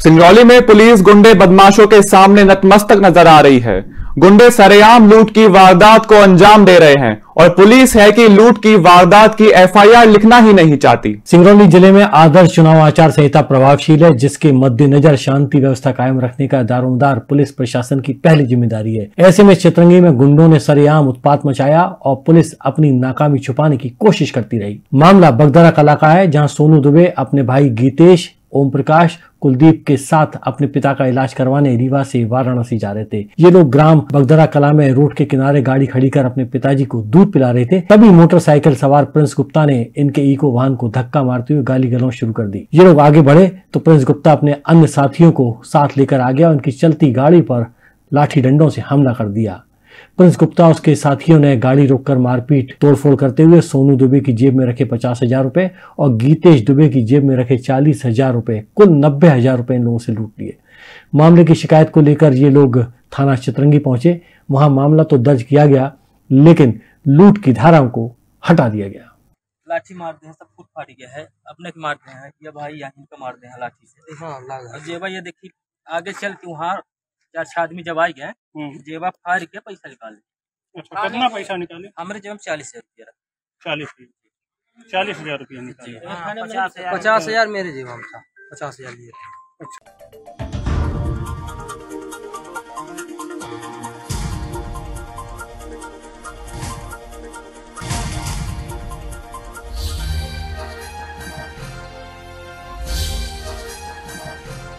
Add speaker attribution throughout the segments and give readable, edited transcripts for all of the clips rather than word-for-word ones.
Speaker 1: सिंगरौली में पुलिस गुंडे बदमाशों के सामने नतमस्तक नजर आ रही है। गुंडे सरेआम लूट की वारदात को अंजाम दे रहे हैं और पुलिस है कि लूट की वारदात की एफआईआर लिखना ही नहीं चाहती।
Speaker 2: सिंगरौली जिले में आदर्श चुनाव आचार संहिता प्रभावशील है, जिसके मद्देनजर शांति व्यवस्था कायम रखने का दारोमदार पुलिस प्रशासन की पहली जिम्मेदारी है। ऐसे में चितरंगी में गुंडों ने सरेआम उत्पात मचाया और पुलिस अपनी नाकामी छुपाने की कोशिश करती रही। मामला बगदरा कला का है, जहाँ सोनू दुबे अपने भाई गीतेश, ओम प्रकाश, कुलदीप के साथ अपने पिता का इलाज करवाने रीवा से वाराणसी जा रहे थे। ये लोग ग्राम बगदरा कला में रोड के किनारे गाड़ी खड़ी कर अपने पिताजी को दूध पिला रहे थे। तभी मोटरसाइकिल सवार प्रिंस गुप्ता ने इनके इको वाहन को धक्का मारते हुए गाली गलौज शुरू कर दी। ये लोग आगे बढ़े तो प्रिंस गुप्ता अपने अन्य साथियों को साथ लेकर आ गया। उनकी चलती गाड़ी पर लाठी डंडों से हमला कर दिया। प्रिंस गुप्ता उसके साथियों ने गाड़ी रोककर मारपीट तोड़फोड़ करते हुए सोनू दुबे की जेब में रखे 50,000 रुपए और गीतेश दुबे की जेब में रखे 40,000 रुपए, कुल 90,000 रुपए इन लोगों से लूट लिए। मामले की शिकायत को लेकर ये लोग थाना चितरंगी पहुंचे। वहां मामला तो दर्ज किया गया, लेकिन लूट की धाराओं को हटा दिया गया।
Speaker 3: लाठी मारते हैं, सब कुछ फाट गया है। अपने के मारते हैं, ये भाई यहाँ का मारते हैं लाठी से। हाँ, जेबा ये देखिए आगे चल के वहाँ 4-6 आदमी जब आए गए, जेबा फाड़ के पैसा निकाल दिया।
Speaker 4: अच्छा, कितना पैसा निकाले?
Speaker 3: हमारे जेब में 40,000 रुपया।
Speaker 4: 40,000 रुपया निकाले।
Speaker 3: 50,000 मेरे जेब में था, 50,000 लिए।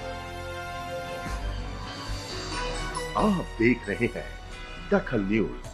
Speaker 5: आप देख रहे हैं दखल न्यूज।